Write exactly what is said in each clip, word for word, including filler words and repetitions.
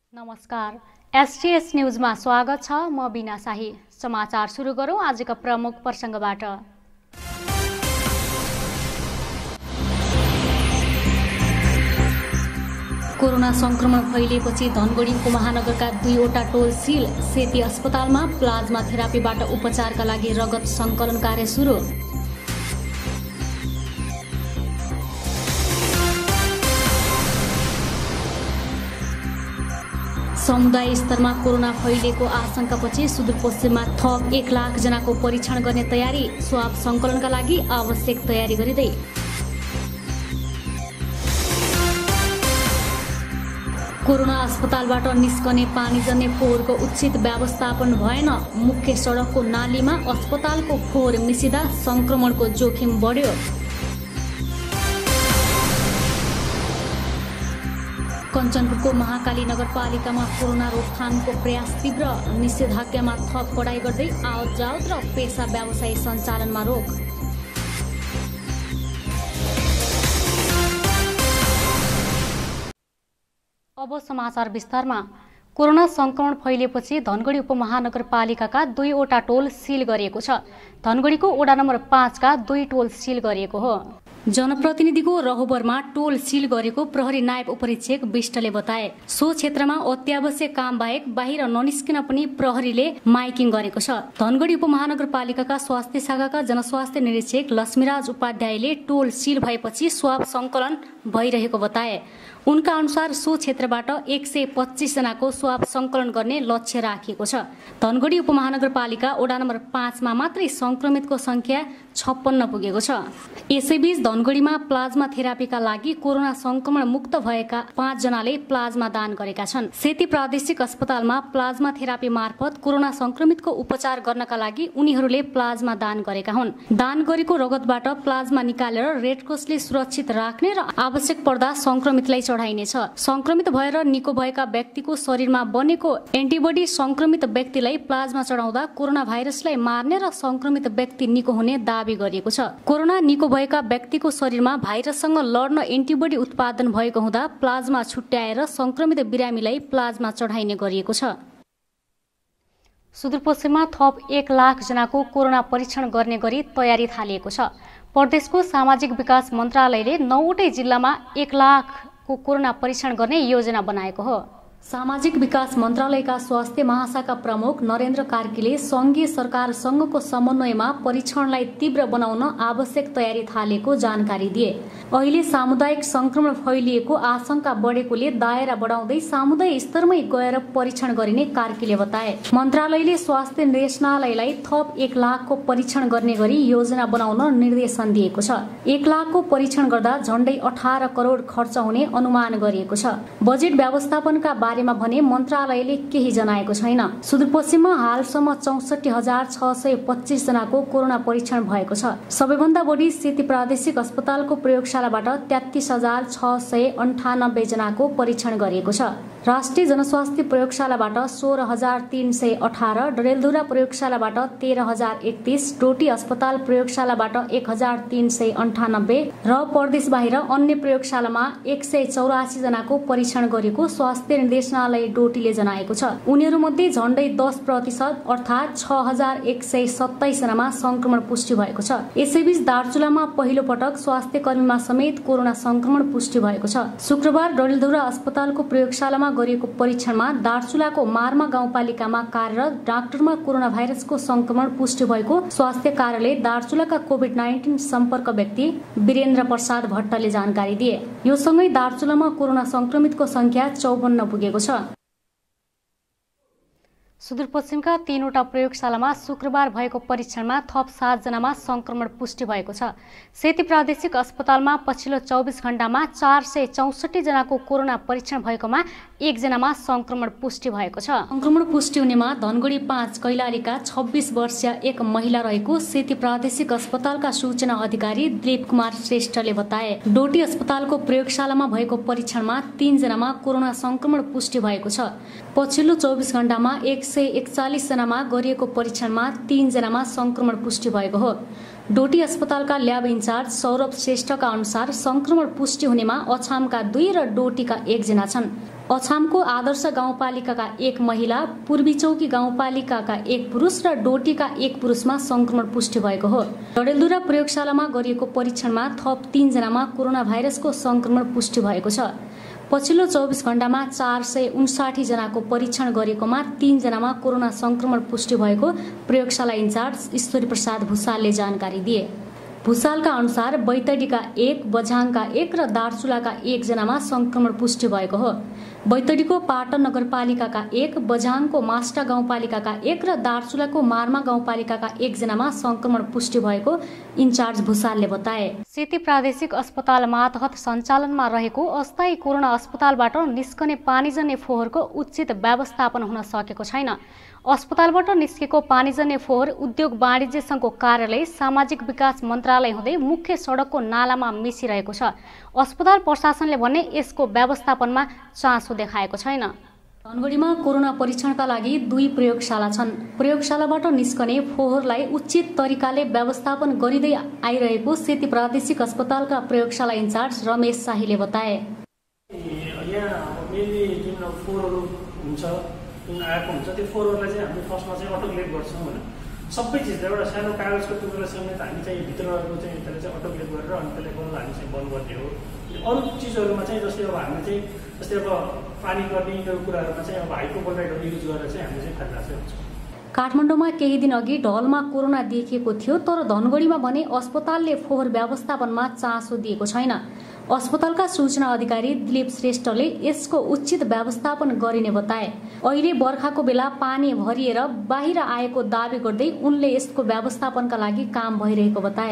नमस्कार, एसटीएस न्यूजमा स्वागत छ। म बिना शाही। समाचार सुरु गरौँ आजका प्रमुख प्रसङ्गबाट। कोरोना संक्रमण फैलिएपछि धनगढी उपमहानगरका दुईवटा टोल सिल। सेती अस्पतालमा प्लाज्मा थेरापीबाट उपचारका लागि रगत सङ्कलन कार्य सुरु। समुदाय स्तरमा कोरोना फैलिएको आशंकापछि सुदूरपश्चिममा थप एक लाख जनाको परीक्षण गर्ने तयारी। स्वाब सङ्कलनका लागि आवश्यक तयारी गरिँदै। कोरोना अस्पतालबाट निस्कने पानीजन्य फोहोरको उचित व्यवस्थापन भएन। मुख्य सडकको नालीमा अस्पतालको फोहोर मिसिँदा संक्रमणको जोखिम बढ्यो। कञ्चनपुरको महाकाली नगरपालिकामा कोरोना रोकथामको प्रयास तीव्र। निषेधाज्ञामा थप कडाई गर्दै आवत जावत र पेसा व्यवसाय सञ्चालनमा रोक। अब समाचार विस्तारमा। कोरोना संक्रमण फैलिएपछि धनगढी उपमहानगरपालिकाका दुईवटा टोल सिल गरिएको छ। धनगढीको वडा नम्बर पाँचका दुई टोल सिल गरिएको हो। जनप्रतिनिधिको रहोबरमा टोल सिल गरेको प्रहरी नायब उपरीक्षक विष्टले बताए। सो क्षेत्रमा अत्यावश्यक काम बाहेक बाहिर ननिस्किन पनि प्रहरीले माइकिङ गरेको छ। धनगढी उपमहानगरपालिकाका स्वास्थ्य शाखाका जनस्वास्थ्य निरीक्षक लक्ष्मीराज उपाध्यायले टोल सिल भएपछि स्वाब सङ्कलन भइरहेको बताए। उनका अनुसार सो क्षेत्रबाट एक सय पच्चीस जनाको स्वाब सङ्कलन गर्ने लक्ष्य राखिएको छ। धनगढी उपमहानगरपालिका वडा नम्बर पाँचमा मात्रै संक्रमितको संख्या छप्पन्न पुगेको छ। यसैबीच धनगढीमा प्लाज्मा थेरापीका लागि कोरोना संक्रमण मुक्त भएका पाँच जनाले प्लाज्मा दान गरेका छन्। सेती प्रादेशिक अस्पतालमा प्लाज्मा थेरापी मार्फत कोरोना संक्रमितको उपचार गर्नका लागि उनीहरूले प्लाज्मा दान गरेका हुन्। दान गरेको रगतबाट प्लाज्मा निकालेर रेडक्रसले सुरक्षित राख्ने र आवश्यक पर्दा संक्रमितलाई चढाइनेछ। संक्रमित भएर निको भएका व्यक्तिको शरीरमा बनेको एन्टिबडी संक्रमित व्यक्तिलाई प्लाज्मा चढाउँदा कोरोना भाइरसलाई मार्ने र संक्रमित व्यक्ति निको हुने दावी गरिएको छ। कोरोना निको भएका व्यक्तिको शरीरमा भाइरससँग लड्न एन्टिबडी उत्पादन भएको हुँदा प्लाज्मा छुट्याएर संक्रमित बिरामीलाई प्लाज्मा चढाइने गरिएको छ। सुदूरपश्चिममा थप एक लाख जनाको कोरोना परीक्षण गर्ने गरी तयारी थालिएको छ। प्रदेशको सामाजिक विकास मन्त्रालयले नौवटै जिल्लामा एक लाखको कोरोना परीक्षण गर्ने योजना बनाएको हो। सामाजिक विकास मन्त्रालयका स्वास्थ्य महाशाखा प्रमुख नरेन्द्र कार्कीले सङ्घीय सरकारसँगको समन्वयमा परीक्षणलाई तीव्र बनाउन आवश्यक तयारी थालेको जानकारी दिए। अहिले सामुदायिक संक्रमण फैलिएको आशंका बढेकोले दायरा बढाउँदै सामुदायिक स्तरमै गएर परीक्षण गरिने कार्कीले बताए। मन्त्रालयले स्वास्थ्य निर्देशनालयलाई थप एक लाखको परीक्षण गर्ने गरी योजना बनाउन निर्देशन दिएको छ। एक लाखको परीक्षण गर्दा झण्डै अठार करोड खर्च हुने अनुमान गरिएको छ। बजेट व्यवस्थापनका बारेमा भने मन्त्रालयले केही जनाएको छैन। सुदूरपश्चिममा हालसम्म चौसठी हजार छ सय पच्चीस जनाको कोरोना परीक्षण भएको छ। सबैभन्दा बढी सेती प्रादेशिक अस्पतालको प्रयोगशालाबाट तेत्तीस हजार छ सय अन्ठानब्बे जनाको परीक्षण गरिएको छ। राष्ट्रिय जनस्वास्थ्य प्रयोगशालाबाट सोह्र हजार तीन सय अठार, डडेलधुरा प्रयोगशालाबाट तेह्र हजार एकतिस, डोटी अस्पताल प्रयोगशालाबाट एक हजार तीन सय अन्ठानब्बे र प्रदेश बाहिर अन्य प्रयोगशालामा एक सय चौरासी जनाको परीक्षण गरेको स्वास्थ्य निर्देशनालय डोटीले जनाएको छ। उनीहरूमध्ये झण्डै दस प्रतिशत अर्थात् छ हजार एक सय सत्ताइस जनामा संक्रमण पुष्टि भएको छ। यसैबीच दार्चुलामा पहिलो पटक स्वास्थ्य कर्मीमा समेत कोरोना संक्रमण पुष्टि भएको छ। शुक्रबार डडेलधुरा अस्पतालको प्रयोगशालामा गरिएको परीक्षणमा दार्चुलाको मार्मा गाउँपालिकामा कार्यरत डाक्टरमा कोरोना भाइरसको संक्रमण पुष्टि भएको स्वास्थ्य कार्यालय दार्चुलाका कोभिड नाइन्टिन सम्पर्क व्यक्ति वीरेन्द्र प्रसाद भट्टले जानकारी दिए। यो सँगै दार्चुलामा कोरोना संक्रमितको संख्या चौवन्न पुगेको छ। सुदूरपश्चिमका तीनवटा प्रयोगशालामा शुक्रबार भएको परीक्षणमा थप सात जनामा संक्रमण पुष्टि भएको छ। सेती प्रादेशिक अस्पतालमा पछिल्लो चौबिस घण्टामा चार सय चौसठी जनाको कोरोना परीक्षण भएकोमा एकजनामा संक्रमण पुष्टि भएको छ। संक्रमण पुष्टि हुनेमा धनगढी पाँच कैलालीका छब्बीस वर्षीय एक महिला रहेको सेती प्रादेशिक अस्पतालका सूचना अधिकारी दिलीप कुमार श्रेष्ठले बताए। डोटी अस्पतालको प्रयोगशालामा भएको परीक्षणमा तीनजनामा कोरोना संक्रमण पुष्टि भएको छ। पछिल्लो चौबिस घण्टामा एक सय एकचालिस जनामा गरिएको परीक्षणमा तीन जनामा संक्रमण पुष्टि भएको हो। डोटी अस्पतालका ल्याब इन्चार्ज सौरभ श्रेष्ठका अनुसार संक्रमण पुष्टि हुनेमा अछामका दुई र डोटीका एकजना छन्। अछामको आदर्श गाउँपालिकाका एक महिला, पूर्वी चौकी गाउँपालिकाका एक पुरुष र डोटीका एक पुरुषमा संक्रमण पुष्टि भएको हो। डडेलधुरा प्रयोगशालामा गरिएको परीक्षणमा थप तीन जनामा कोरोना भाइरसको संक्रमण पुष्टि भएको छ। पछिल्लो चौबिस घण्टामा चार सय उन्साठी जनाको परीक्षण गरिएकोमा तीन जनामा कोरोना संक्रमण पुष्टि भएको प्रयोगशाला इन्चार्ज ईश्वरी प्रसाद भुसालले जानकारी दिए। भुसालका अनुसार बैतडीका एक, बझाङका एक र दार्चुलाका एक जनामा संक्रमण पुष्टि भएको हो। बैतडीको पाटन नगरपालिकाका एक, बझाङको मास्टा गाउँपालिकाका एक र दार्चुलाको मार्मा गाउँपालिकाका एक जनामा संक्रमण पुष्टि भएको इन्चार्ज भुसालले बताए। सेती प्रादेशिक अस्पताल मातहत सञ्चालनमा रहेको अस्थायी कोरोना अस्पतालबाट निस्कने पानीजन्य फोहोरको उचित व्यवस्थापन हुन सकेको छैन। अस्पतालबाट निस्केको पानीजन्य फोहोर उद्योग वाणिज्य सङ्घको कार्यालय, सामाजिक विकास मन्त्रालय हुँदै मुख्य सडकको नालामा मिसिरहेको छ। अस्पताल प्रशासनले भने यसको व्यवस्थापनमा चासो देखाएको छैन। धनगढीमा कोरोना परीक्षणका लागि दुई प्रयोगशाला छन्। प्रयोगशालाबाट निस्कने फोहोरलाई उचित तरिकाले व्यवस्थापन गरिँदै आइरहेको सेती प्रादेशिक अस्पतालका प्रयोगशाला इन्चार्ज रमेश शाहीले बताए। जुन आएको हुन्छ त्यो फोहोरलाई चाहिँ हामीले फर्स्टमा चाहिँ अटोक्लेभ गर्छौँ होइन। सबै चिज एउटा सानो कागजको टुक्रा समेत हामी चाहिँ भित्रको चाहिँ त्यसलाई चाहिँ अटोक्लेभ गरेर अनि त्यसलाई बल्ल हामी चाहिँ बन्द गर्ने हो। अरू चिजहरूमा चाहिँ जस्तै अब हामी चाहिँ जस्तै अब पानी गर्ने यो कुराहरूमा चाहिँ अब हाइपोक्लोराइडहरू युज गरेर चाहिँ हामीले चाहिँ फाइदा चाहिँ हुन्छ। काठमाडौँमा केही दिन अघि ढलमा कोरोना देखिएको थियो, तर धनगढीमा भने अस्पतालले फोहोर व्यवस्थापनमा चासो दिएको छैन। अस्पतालका सूचना अधिकारी दिलीप श्रेष्ठले यसको उचित व्यवस्थापन गरिने बताए। अहिले बर्खाको बेला पानी भरिएर बाहिर आएको दावी गर्दै उनले यसको व्यवस्थापनका लागि काम भइरहेको बताए।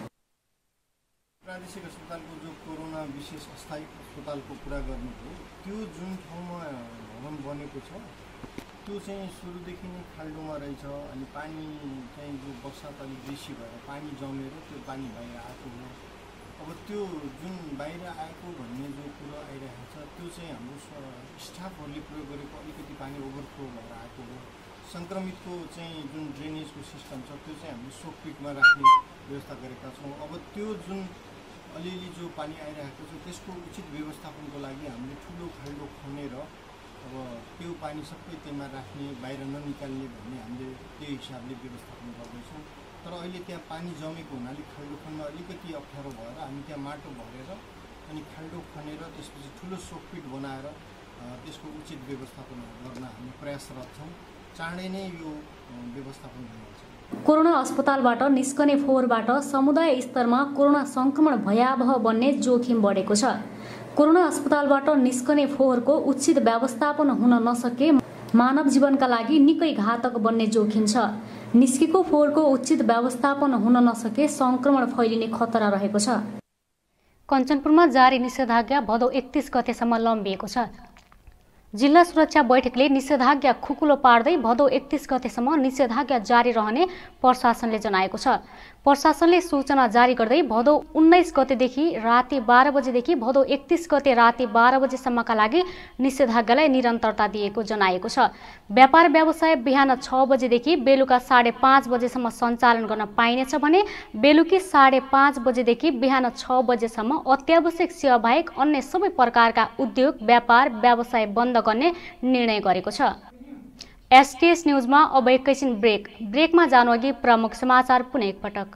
प्रादेशिक अस्पतालको जो कोरोना विशेष अस्थायी अस्पतालको कुरा गर्नुभयो, त्यो जुन ठाउँमा भवन बनेको छ त्यो चाहिँ सुरुदेखि नै खाल्डोमा रहेछ। अनि पानी चाहिँ जो बर्सात अलिक बेसी भएर पानी जमेर त्यो पानी बाहिर आएको हो। अब त्यो जुन बाहिर आएको भन्ने जो कुरो आइरहेको छ त्यो चाहिँ हाम्रो स्टाफहरूले प्रयोग गरेको अलिकति पानी ओभरफ्लो भएर आएको हो। सङ्क्रमितको चाहिँ जुन ड्रेनेजको सिस्टम छ त्यो चाहिँ हामीले सोकपिटमा राख्ने व्यवस्था गरेका छौँ। अब त्यो जुन अलिअलि जो पानी आइरहेको छ त्यसको उचित व्यवस्थापनको लागि हामीले ठुलो खाल्डो खनेर अब त्यो पानी सबै त्यसमा राख्ने, बाहिर ननिकाल्ने भन्ने हामीले त्यही हिसाबले व्यवस्थापन गर्दैछौँ। तर अहिले त्यहाँ पानी जमेको हुनाले खाल्डो खन्न अलिकति अप्ठ्यारो भएर हामी त्यहाँ माटो भरेर अनि खाल्डो खनेर त्यसपछि ठुलो सोकपिट बनाएर त्यसको उचित व्यवस्थापन गर्न हामी प्रयासरत छौँ। चाँडै नै यो व्यवस्थापन हुनेछ। कोरोना अस्पतालबाट निस्कने फोहोरबाट समुदाय स्तरमा कोरोना संक्रमण भयावह बन्ने जोखिम बढेको छ। कोरोना अस्पतालबाट निस्कने फोहोरको उचित व्यवस्थापन हुन नसके मानव जीवनका लागि निकै घातक बन्ने जोखिम छ। निस्केको फोहोरको उचित व्यवस्थापन हुन नसके संक्रमण फैलिने खतरा रहेको छ। कञ्चनपुरमा जारी निषेधाज्ञा भदौ एकतीस गतेसम्म लम्बिएको छ। जिल्ला सुरक्षा बैठकले निषेधाज्ञा खुकुलो पार्दै भदौ एकतीस गतेसम्म निषेधाज्ञा जारी रहने प्रशासनले जनाएको छ। प्रशासनले सूचना जारी गर्दै भदौ उन्नाइस गतेदेखि राति बाह्र बजेदेखि भदौ एकतीस गते राति बाह्र बजेसम्मका लागि निषेधाज्ञालाई निरन्तरता दिएको जनाएको छ। व्यापार व्यवसाय बिहान छ बजेदेखि बेलुका साढे पाँच बजेसम्म सञ्चालन गर्न पाइनेछ भने बेलुकी साढे पाँच बजेदेखि बिहान छ बजेसम्म अत्यावश्यक सेवा बाहेक अन्य सबै प्रकारका उद्योग व्यापार व्यवसाय बन्द गर्ने निर्णय गरेको छ। एसटीएस न्यूजमा अब एकैछिन ब्रेक। ब्रेकमा जानु अघि प्रमुख समाचार पुनः एकपटक।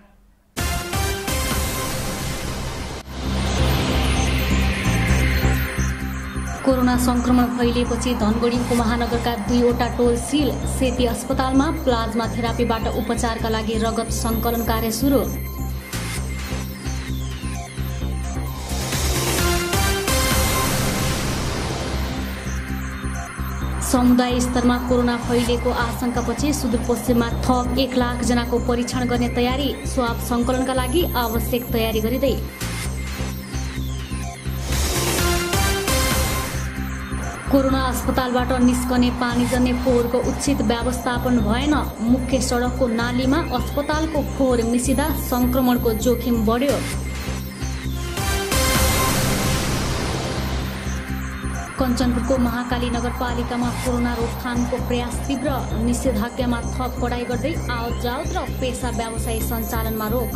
कोरोना संक्रमण फैलिएपछि धनगढी उपमहानगरका दुईवटा टोल सिल। सेती अस्पतालमा प्लाज्मा थेरापीबाट उपचारका लागि रगत सङ्कलन कार्य सुरु। समुदाय स्तरमा कोरोना फैलिएको आशंकापछि सुदूरपश्चिममा थप एक लाख जनाको परीक्षण गर्ने तयारी। स्वाब सङ्कलनका लागि आवश्यक तयारी गरिँदै। कोरोना अस्पतालबाट निस्कने पानीजन्य फोहोरको उचित व्यवस्थापन भएन। मुख्य सडकको नालीमा अस्पतालको फोहोर मिसिँदा संक्रमणको जोखिम बढ्यो। कञ्चनपुरको महाकाली नगरपालिकामा कोरोना रोकथामको प्रयास तीव्र। निषेधाज्ञामा थप कडाई गर्दै आवत जावत र पेसा व्यवसाय सञ्चालनमा रोक।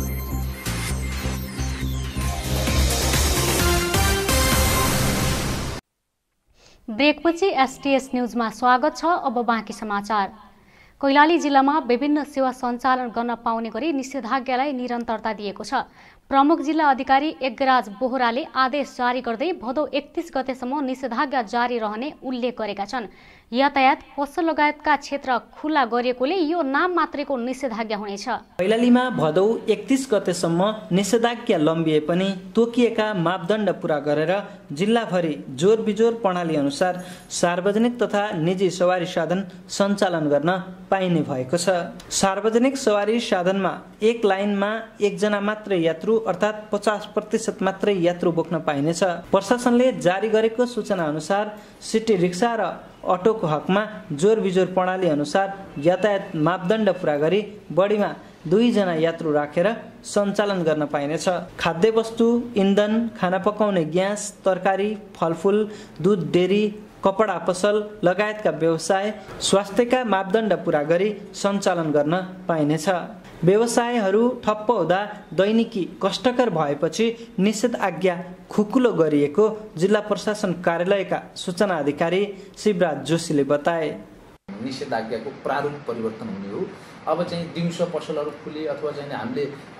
ब्रेकपछि एसटीएस न्यूजमा स्वागत छ। अब बाँकी समाचार। कैलाली जिल्लामा विभिन्न सेवा सञ्चालन गर्न पाउने गरी निषेधाज्ञालाई निरन्तरता दिएको छ। प्रमुख जिल्ला अधिकारी यज्ञराज बोहराले आदेश जारी गर्दै भदौ एकतीस गतेसम्म निषेधाज्ञा जारी रहने उल्लेख गरेका छन्। यातायात, पसल लगायतका क्षेत्र खुला गरिएकोले यो नाम मात्रैको निषेधाज्ञा हुनेछ। कैलालीमा भदौ एकतीस गतेसम्म निषेधाज्ञा लम्बिए पनि तोकिएका मापदण्ड पूरा गरेर जिल्लाभरि जोर बिजोर प्रणाली अनुसार सार्वजनिक तथा निजी सवारी साधन सञ्चालन गर्न पाइने भएको छ। सार्वजनिक सवारी साधनमा एक लाइनमा एकजना मात्रै यात्रु अर्थात् पचास प्रतिशत मात्रै यात्रु बोक्न पाइनेछ। प्रशासनले जारी गरेको सूचना अनुसार सिटी रिक्सा र अटोको हकमा जोर बिजोर प्रणाली अनुसार यातायात मापदण्ड पूरा गरी बढीमा दुईजना यात्रु राखेर सञ्चालन गर्न पाइनेछ। खाद्य वस्तु, इन्धन, खाना पकाउने ग्यास, तरकारी, फलफुल, दुध डेरी, कपडा पसल लगायतका व्यवसाय स्वास्थ्यका मापदण्ड पूरा गरी सञ्चालन गर्न पाइनेछ। व्यवसायहरू ठप्प हुँदा दैनिकी कष्टकर भएपछि निषेधाज्ञा खुकुलो गरिएको जिल्ला प्रशासन कार्यालयका सूचना अधिकारी शिवराज जोशीले बताए। निषेधाज्ञाको प्रारूप परिवर्तन हुने हो। अब चाहिँ दिउँसो पसलहरू खुले अथवा चाहिँ हामीले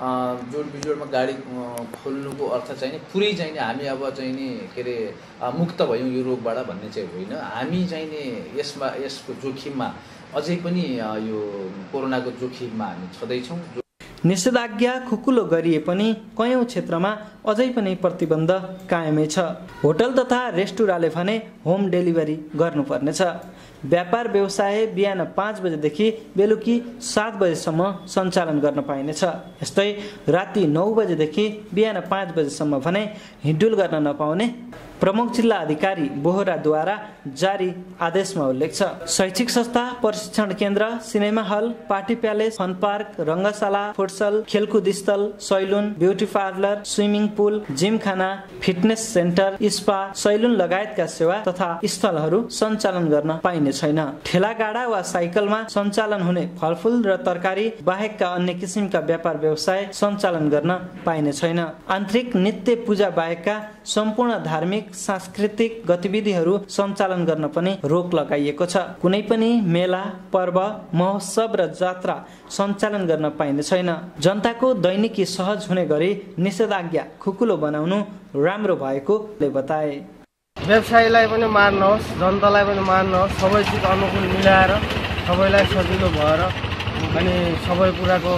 जोड बिजोडमा गाडी खोल्नुको अर्थ चाहिँ पुरै चाहिँ हामी अब चाहिँ नि के अरे मुक्त भयौँ यो रोगबाट भन्ने चाहिँ होइन। हामी चाहिँ नि यसमा यसको जोखिममा अझै पनि यो कोरोनाको जोखिममा हामी छँदैछौँ। निषेधाज्ञा खुकुलो गरिए पनि कयौं क्षेत्रमा अझै पनि प्रतिबन्ध कायमै छ। होटल तथा रेस्टुराँले भने होम डेलिभरी गर्नुपर्नेछ। व्यापार व्यवसाय बिहान पाँच बजेदेखि बेलुकी सात बजेसम्म सञ्चालन गर्न पाइनेछ। यस्तै राति नौ बजेदेखि बिहान पाँच बजेसम्म भने हिँडुल गर्न नपाउने प्रमुख जिल्ला अधिकारी बोहराद्वारा जारी आदेशमा उल्लेख छ। शैक्षिक संस्था, प्रशिक्षण केन्द्र, cinema hall, party palace, fun park, रङ्गशाला, फुटसल, खेलकुद स्थल, salon, beauty parlour, swimming pool, gymkhana, fitness centre, spa, salon लगायतका सेवा तथा स्थलहरू सञ्चालन गर्न पाइने छैन। ठेलागाडा वा साइकलमा सञ्चालन हुने फलफुल र तरकारी बाहेकका अन्य किसिमका व्यापार व्यवसाय सञ्चालन गर्न पाइने छैन। आन्तरिक नित्य पूजा बाहेकका सम्पूर्ण धार्मिक सांस्कृतिक गतिविधिहरू सञ्चालन गर्न पनि रोक लगाइएको छ। कुनै पनि मेला, पर्व, महोत्सव र जात्रा सञ्चालन गर्न पाइने छैन। जनताको दैनिकी सहज हुने गरी निषेधाज्ञा खुकुलो बनाउनु राम्रो भएकोले बताए। व्यवसायीलाई पनि मार्नुहोस्, जनतालाई पनि मार्नुहोस्, सबै चिज अनुकूल मिलाएर सबैलाई सजिलो भएर अनि सबै कुराको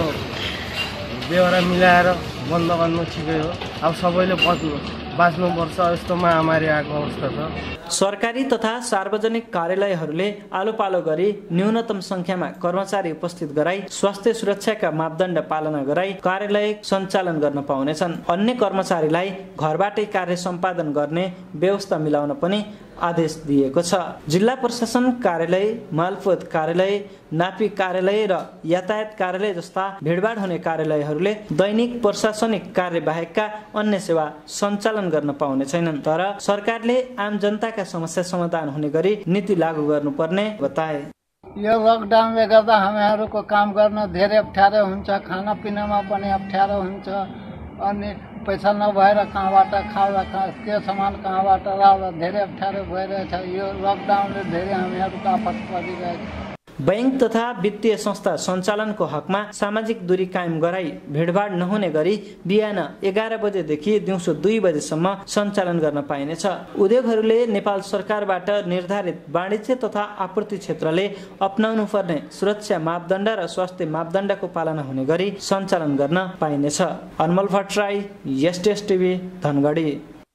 व्यवहार मिलाएर बन्द गर्नु ठिकै हो। अब सबैले बच्नु बाँच्नुपर्छ, यस्तो महामारी आएको अवस्था छ। सरकारी तथा सार्वजनिक कार्यालयहरूले आलो पालो गरी न्यूनतम संख्यामा कर्मचारी उपस्थित गराई स्वास्थ्य सुरक्षाका मापदण्ड पालना गराई कार्यालय सञ्चालन गर्न पाउनेछन्। अन्य कर्मचारीलाई घरबाटै कार्य सम्पादन गर्ने व्यवस्था मिलाउन पनि आदेश दिएको छ। जिल्ला प्रशासन कार्यालय, मालपोत कार्यालय, नापी कार्यालय र यातायात कार्यालय जस्ता भिडभाड हुने कार्यालयहरूले दैनिक प्रशासनिक कार्य बाहेकका अन्य सेवा सञ्चालन गर्न पाउने छैनन्। तर सरकारले आम जनताका समस्या समाधान हुने गरी नीति लागू गर्नुपर्ने बताए। यो लकडाउनले गर्दा हामीहरूको काम गर्न धेरै अप्ठ्यारो हुन्छ, खानापिनामा पनि अप्ठ्यारो हुन्छ, अनि पैसा नभएर कहाँबाट खाउँदा के सामान कहाँबाट लाउँदा धेरै अप्ठ्यारो भइरहेछ। यो लकडाउनले धेरै हामीहरूको आपत परिरहेछ। बैंक तथा वित्तीय संस्था सञ्चालनको हकमा सामाजिक दूरी कायम गराई भिडभाड नहुने गरी बिहान एघार बजेदेखि दिउँसो दुई बजेसम्म सञ्चालन गर्न पाइनेछ। उद्योगहरूले नेपाल सरकारबाट निर्धारित वाणिज्य तथा आपूर्ति क्षेत्रले अपनाउनु पर्ने सुरक्षा मापदण्ड र स्वास्थ्य मापदण्डको पालना हुने गरी सञ्चालन गर्न पाइनेछ। Anmol Bhattarai, STS TV, Dhangadhi.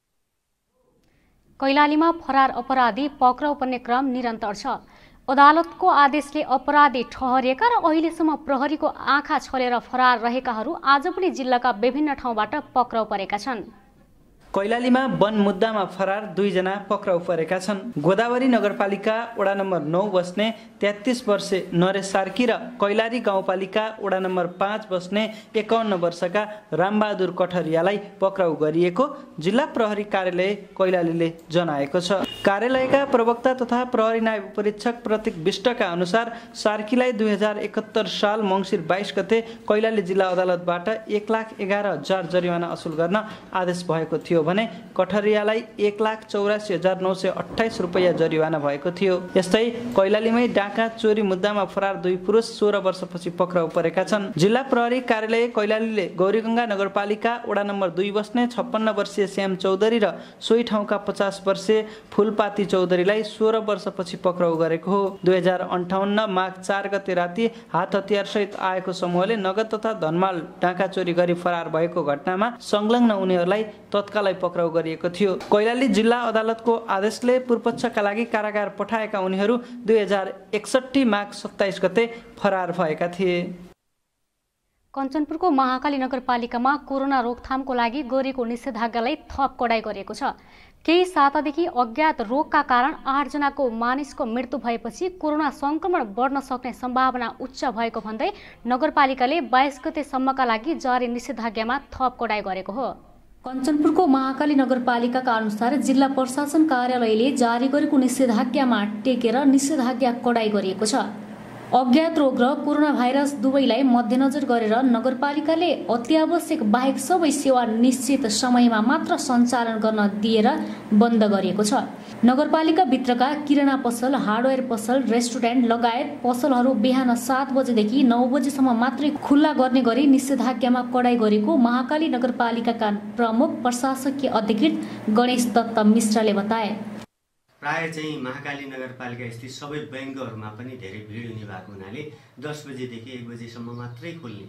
कैलालीमा फरार अपराधी पक्राउ पर्ने क्रम निरन्तर छ। अदालतको आदेशले अपराधी ठहरिएका र अहिलेसम्म प्रहरीको आँखा छलेर फरार रहेकाहरू आज पनि जिल्लाका विभिन्न ठाउँबाट पक्राउ परेका छन्। कैलालीमा वन मुद्दामा फरार दुईजना पक्राउ परेका छन्। गोदावरी नगरपालिका वडा नम्बर नौ बस्ने तेत्तीस वर्षे नरेश सार्की र कैलाली गाउँपालिका वडा नम्बर पाँच बस्ने एकाउन्न वर्षका रामबहादुर कठरियालाई पक्राउ गरिएको जिल्ला प्रहरी कार्यालय कैलालीले जनाएको छ। कार्यालयका प्रवक्ता तथा प्रहरी नायब परीक्षक प्रतीक विष्टका अनुसार सार्कीलाई दुई हजार एकहत्तर साल मङ्सिर बाइस गते कैलाली जिल्ला अदालतबाट एक लाख एघार हजार जरिवाना असुल गर्न आदेश भएको थियो भने कठरियालाई एक लाख चौरासी हजार नौ सय अठाइस रुपियाँ जरिवाना भएको थियो। यस्तै कैलालीमै डाका चोरी मुद्दामा फरार दुई पुरुष सोह्र वर्षपछि पक्राउ परेका छन्। जिल्ला प्रहरी कार्यालय कैलालीले गौरीगङ्गा नगरपालिका वडा नम्बर दुई बस्ने छप्पन्न वर्षीय श्याम चौधरी र सोही ठाउँका पचास वर्षीय फुलपाती चौधरीलाई सोह्र वर्षपछि पक्राउ गरेको हो। दुई हजार अन्ठाउन्न माघ चार गते राति हात हतियार सहित आएको समूहले नगद तथा धनमाल डाका चोरी गरी फरार भएको घटनामा संलग्न उनीहरूलाई तत्कालै पक्राउ गरिएको थियो। कैलाली जिल्ला अदालतको आदेशले पूर्वपक्षका लागि कारागार पठाएका उनीहरू दुई हजार एकसट्ठी माघ सत्ताइस गते फरार भएका थिए। कञ्चनपुरको महाकाली नगरपालिकामा कोरोना रोकथामको लागि गरिएको निषेधाज्ञालाई थप कडाई गरिएको छ। केही सातादेखि अज्ञात रोगका कारण आठजनाको मानिसको मृत्यु भएपछि कोरोना संक्रमण बढ्न सक्ने सम्भावना उच्च भएको भन्दै नगरपालिकाले बाइस गतेसम्मका लागि जारी निषेधाज्ञामा थप कडाई गरेको हो। कञ्चनपुरको महाकाली नगरपालिकाका अनुसार जिल्ला प्रशासन कार्यालयले जारी गरेको निषेधाज्ञामा टेकेर निषेधाज्ञा कडाई गरिएको छ। अज्ञात रोग र कोरोना भाइरस दुवैलाई मध्यनजर गरेर नगरपालिकाले अत्यावश्यक बाहेक सबै सेवा निश्चित समयमा मात्र सञ्चालन गर्न दिएर बन्द गरिएको छ। नगरपालिका भित्रका किराना पसल, हार्डवेयर पसल, रेस्टुरेन्ट लगायत पसलहरू बिहान सात बजेदेखि नौ बजेसम्म मात्रै खुल्ला गर्ने गरी निषेधाज्ञामा कडाई गरेको महाकाली नगरपालिकाका प्रमुख प्रशासकीय अधिकृत गणेश दत्त मिश्रले बताए। प्राय चाहिँ महाकाली नगरपालिका स्थित सबै ब्याङ्कहरूमा पनि धेरै भिड हुने भएको हुनाले दस बजेदेखि एक बजेसम्म मात्रै खोल्ने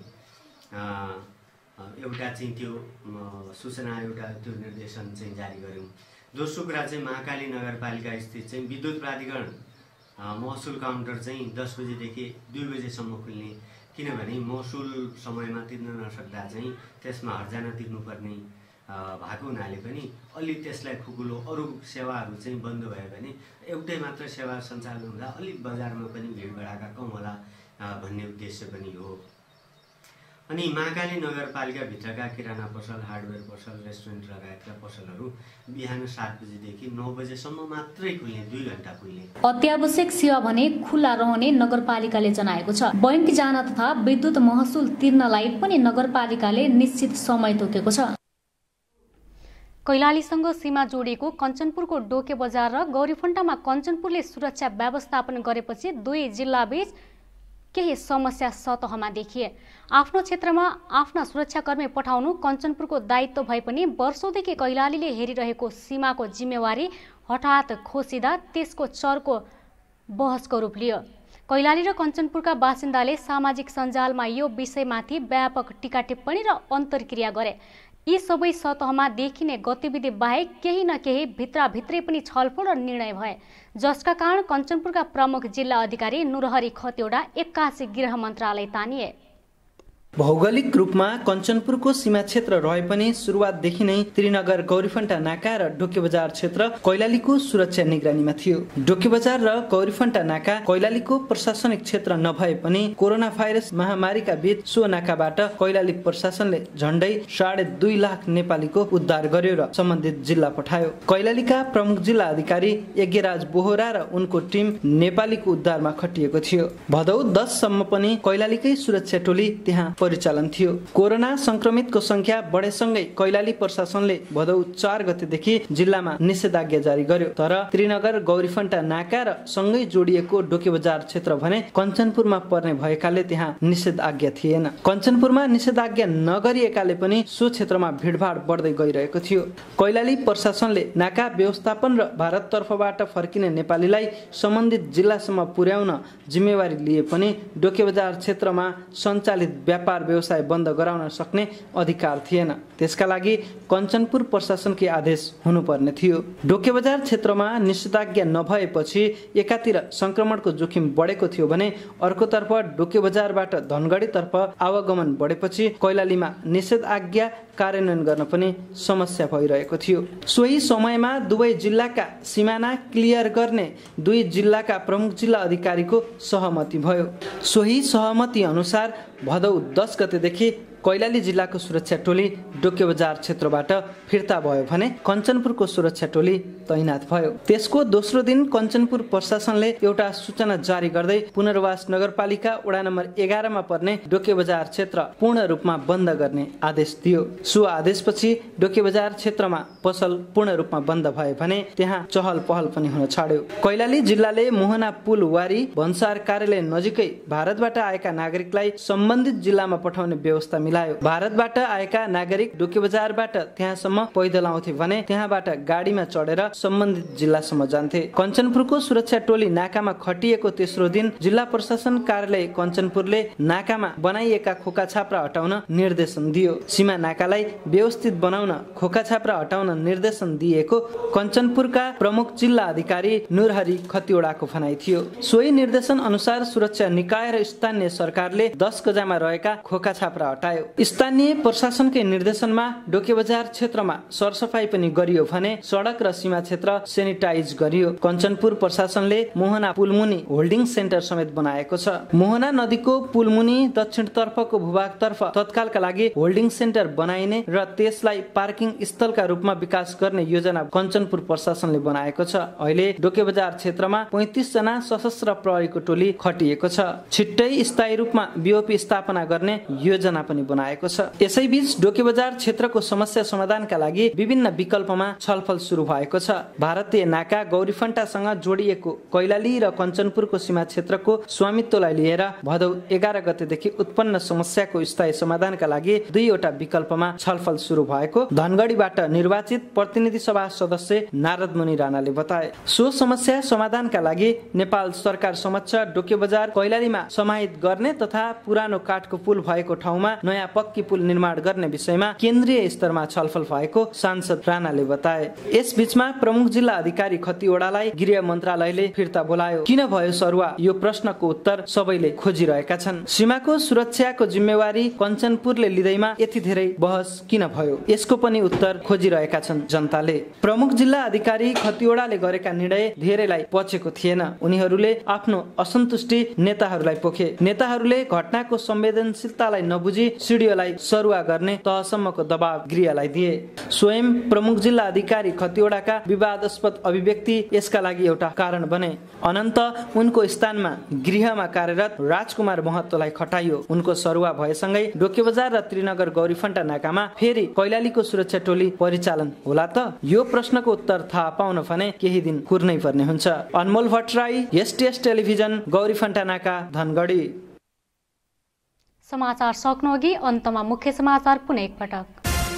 एउटा चाहिँ त्यो सूचना एउटा त्यो निर्देशन चाहिँ जारी गऱ्यौँ। दोस्रो कुरा चाहिँ महाकाली नगरपालिका स्थित चाहिँ विद्युत प्राधिकरण महसुल काउन्टर चाहिँ दस बजेदेखि दुई बजेसम्म खुल्ने, किनभने महसुल समयमा तिर्न नसक्दा चाहिँ त्यसमा हर्जाना तिर्नुपर्ने भएको हुनाले पनि अलि त्यसलाई खुकुलो अरू सेवाहरू चाहिँ बन्द भयो भने एउटै मात्र सेवा सञ्चालन हुँदा अलिक बजारमा पनि भिड भडाका कम होला भन्ने उद्देश्य पनि हो। अनि महाकाली नगरपालिकाभित्रका किराना पसल, हार्डवेयर पसल, रेस्टुरेन्ट लगायतका पसलहरू बिहान सात बजेदेखि नौ बजेसम्म मात्रै खुल्ने, दुई घण्टा खुल्ने। अत्यावश्यक सेवा भने खुल्ला रहने नगरपालिकाले जनाएको छ। बैंक जान तथा विद्युत महसुल तिर्नलाई पनि नगरपालिकाले निश्चित समय तोकेको छ। कैलालीसँग सीमा जोडिएको कञ्चनपुरको डोके बजार र गौरीफन्टामा कञ्चनपुरले सुरक्षा व्यवस्थापन गरेपछि दुई जिल्लाबीच केही समस्या सतहमा देखिए। आफ्नो क्षेत्रमा आफ्ना सुरक्षाकर्मी पठाउनु कञ्चनपुरको दायित्व भए पनि वर्षौंदेखि कैलालीले हेरिरहेको सीमाको जिम्मेवारी हठात खोसिँदा त्यसको चर्को बहसको रूप लियो। कैलाली र कञ्चनपुरका बासिन्दाले सामाजिक सञ्जालमा यो विषयमाथि व्यापक टीका टिप्पणी र अन्तर्क्रिया गरे। यी सबै सतहमा देखिने गतिविधि बाहेक केही न केही भित्रभित्रै पनि छलफल र निर्णय भए, जसका कारण कञ्चनपुरका प्रमुख जिल्ला अधिकारी नुरहरी खतिवडा एक्कासी गृह मन्त्रालय तानिए। भौगोलिक रूपमा कञ्चनपुरको सीमा क्षेत्र रहे पनि सुरुवातदेखि नै त्रिनगर, गौरीफन्टा नाका र डोके बजार क्षेत्र कैलालीको सुरक्षा निगरानीमा थियो। डोके बजार र गौरीफन्टा नाका कैलालीको प्रशासनिक क्षेत्र नभए पनि कोरोना भाइरस महामारीका बीच सो नाकाबाट कैलाली प्रशासनले झण्डै साढे दुई लाख नेपालीको उद्धार गर्यो र सम्बन्धित जिल्ला पठायो। कैलालीका प्रमुख जिल्ला अधिकारी यज्ञराज बोहरा र उनको टिम नेपालीको उद्धारमा खटिएको थियो। भदौ दस सम्म पनि कैलालीकै सुरक्षा टोली त्यहाँ परिचालन थियो। कोरोना संक्रमितको संख्या बढेसँगै कैलाली प्रशासनले भदौ चार गतेदेखि जिल्लामा निषेधाज्ञा जारी गर्यो। तर त्रिनगर, गौरीफन्टा नाका र सँगै जोडिएको डोके बजार क्षेत्र भने कञ्चनपुरमा पर्ने भएकाले त्यहाँ निषेधाज्ञा थिएन। कञ्चनपुरमा निषेधाज्ञा नगरिएकाले पनि सो क्षेत्रमा भिडभाड बढ्दै गइरहेको थियो। कैलाली प्रशासनले नाका व्यवस्थापन र भारततर्फबाट फर्किने नेपालीलाई सम्बन्धित जिल्लासम्म पुर्याउन जिम्मेवारी लिए पनि डोके बजार क्षेत्रमा सञ्चालित व्यापार व्यवसाय बन्द गराउन सक्ने अधिकार थिएन। त्यसका लागि कञ्चनपुर प्रशासनकै आदेश हुनुपर्ने थियो। डोके बजार क्षेत्रमा निषेधाज्ञा नभएपछि एकातिर संक्रमणको जोखिम बढेको थियो भने अर्कोतर्फ डोके बजारबाट धनगढीतर्फ आवागमन बढेपछि कैलालीमा निषेधाज्ञा कार्यान्वयन गर्न पनि समस्या भइरहेको थियो। सोही समयमा दुवै जिल्लाका सिमाना क्लियर गर्ने दुई जिल्लाका प्रमुख जिल्ला अधिकारीको सहमति भयो। सोही सहमति अनुसार भदौ दस गतेदेखि कैलाली जिल्लाको सुरक्षा टोली डोके बजार क्षेत्रबाट फिर्ता भयो भने कञ्चनपुरको सुरक्षा टोली तैनात भयो। त्यसको दोस्रो दिन कञ्चनपुर प्रशासनले एउटा सूचना जारी गर्दै पुनर्वास नगरपालिका वडा नम्बर एघारमा पर्ने डोके बजार क्षेत्र पूर्ण रूपमा बन्द गर्ने आदेश दियो। सो आदेशपछि डोके बजार क्षेत्रमा पसल पूर्ण रूपमा बन्द भए भने त्यहाँ चहल पहल पनि हुन छाड्यो। कैलाली जिल्लाले मोहना पुल वारी भन्सार कार्यालय नजिकै भारतबाट आएका नागरिकलाई सम्बन्धित जिल्लामा पठाउने व्यवस्था मिलायो। भारतबाट आएका नागरिक डोके बजारबाट त्यहाँसम्म पैदल आउँथे भने त्यहाँबाट गाडीमा चढेर सम्बन्धित जिल्लासम्म जान्थे। कञ्चनपुरको सुरक्षा टोली नाकामा खटिएको तेस्रो दिन जिल्ला प्रशासन कार्यालय कञ्चनपुरले नाकामा बनाइएका खोका छाप्रा हटाउन निर्देशन दियो। सीमा नाकालाई व्यवस्थित बनाउन खोका छाप्रा हटाउन निर्देशन दिएको कञ्चनपुरका प्रमुख जिल्ला अधिकारी नुरहरी खतिवडाको भनाइ थियो। सोही निर्देशन अनुसार सुरक्षा निकाय र स्थानीय सरकारले दस गजामा रहेका खोका छाप्रा हटायो। स्थानीय प्रशासनकै निर्देशनमा डोके बजार क्षेत्रमा सरसफाई पनि गरियो भने सडक र सीमा क्षेत्र सेनिटाइज गरियो। कञ्चनपुर प्रशासनले मोहना पुलमुनि होल्डिङ सेन्टर समेत बनाएको छ। मोहना नदीको पुलमुनि दक्षिणतर्फको भूभागतर्फ तत्कालका लागि होल्डिङ सेन्टर बनाइने र त्यसलाई पार्किङ स्थलका रूपमा विकास गर्ने योजना कञ्चनपुर प्रशासनले बनाएको छ। अहिले डोके बजार क्षेत्रमा पैंतीस जना सशस्त्र प्रहरीको टोली खटिएको छ। छिट्टै स्थायी रूपमा बीओपी स्थापना गर्ने योजना पनि बनाएको छ। यसैबीच डोके बजार क्षेत्रको समस्या समाधानका लागि विभिन्न विकल्पमा छलफल सुरु भएको छ। भारतीय नाका गौरीफन्टासँग जोडिएको कैलाली र कञ्चनपुरको सीमा क्षेत्रको स्वामित्वलाई लिएर भदौ एघार गतेदेखि उत्पन्न समस्याको स्थायी समाधानका लागि दुईवटा विकल्पमा छलफल सुरु भएको धनगढीबाट निर्वाचित प्रतिनिधि सभा सदस्य नारद मुनि राणाले बताए। सो समस्या समाधानका लागि नेपाल सरकार समक्ष डोके बजार कैलालीमा समाहित गर्ने तथा पुरानो काठको पुल भएको ठाउँमा नयाँ पक्की पुल निर्माण गर्ने विषयमा केन्द्रीय स्तरमा छलफल भएको सांसद राणाले बताए। यस बीचमा प्रमुख जिल्ला अधिकारी खतिवडालाई गृह मन्त्रालयले फिर्ता बोलायो। किन भयो सरुवा, यो प्रश्नको उत्तर सबैले खोजिरहेका छन्। सीमाको सुरक्षाको जिम्मेवारी कञ्चनपुरले लिँदैमा यति धेरै बहस किन भयो, यसको पनि उत्तर खोजिरहेका छन् जनताले। प्रमुख जिल्ला अधिकारी खतिवडाले गरेका निर्णय धेरैलाई पचेको थिएन। उनीहरूले आफ्नो असन्तुष्टि नेताहरूलाई पोखे। नेताहरूले घटनाको संवेदनशीलतालाई नबुझी सिडिओलाई सरुवा गर्ने तहसम्मको दबाव गृहलाई दिए। स्वयं प्रमुख जिल्ला अधिकारी खतिवडाका विवादास्पद अभिव्यक्ति यसका लागि एउटा कारण बने। अनन्त उनको स्थानमा गृहमा कार्यरत राजकुमार महतोलाई खटाइयो। उनको सरुवा भएसँगै डोके बजार र त्रिनगर गौरीफन्टा नाकामा फेरि कैलालीको सुरक्षा टोली परिचालन होला त? यो प्रश्नको उत्तर थाहा पाउन भने केही दिन कुर्नै पर्ने हुन्छ। अनमोल भट्टराई, एसटीएस टेलिभिजन, गौरीफन्टा नाका, धनगढी। समाचार सक्नु अघि अन्तमा मुख्य समाचार पुनः एकपटक।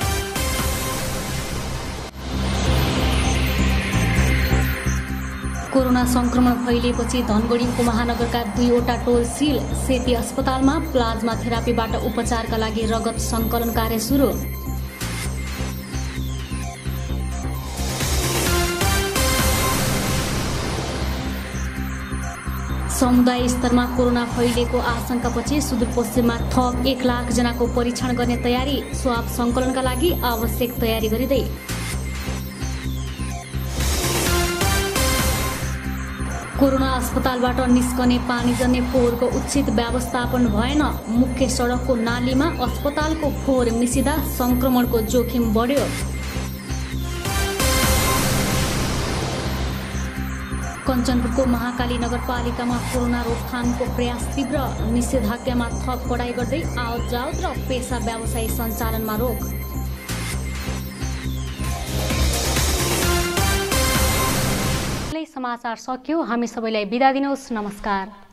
कोरोना संक्रमण फैलिएपछि धनगढी उपमहानगरका दुईवटा टोल सिल। सेती अस्पतालमा प्लाज्मा थेरापीबाट उपचारका लागि रगत संकलन कार्य सुरु। समुदाय स्तरमा कोरोना फैलिएको आशंकापछि सुदूरपश्चिममा थप एक लाख जनाको परीक्षण गर्ने तयारी। स्वाब संकलनका लागि आवश्यक तयारी गरिँदै। कोरोना अस्पतालबाट निस्कने पानीजन्य फोहोरको उचित व्यवस्थापन भएन। मुख्य सडकको नालीमा अस्पतालको फोहोर मिसिँदा संक्रमणको जोखिम बढ्यो। कञ्चनपुरको महाकाली नगरपालिकामा कोरोना रोकथामको प्रयास तीव्र। निषेधाज्ञामा थप कडाई गर्दै आवत जावत र पेसा व्यवसाय सञ्चालनमा रोक। समाचार सकियो। हामी सबैलाई बिदा दिनुहोस्। नमस्कार।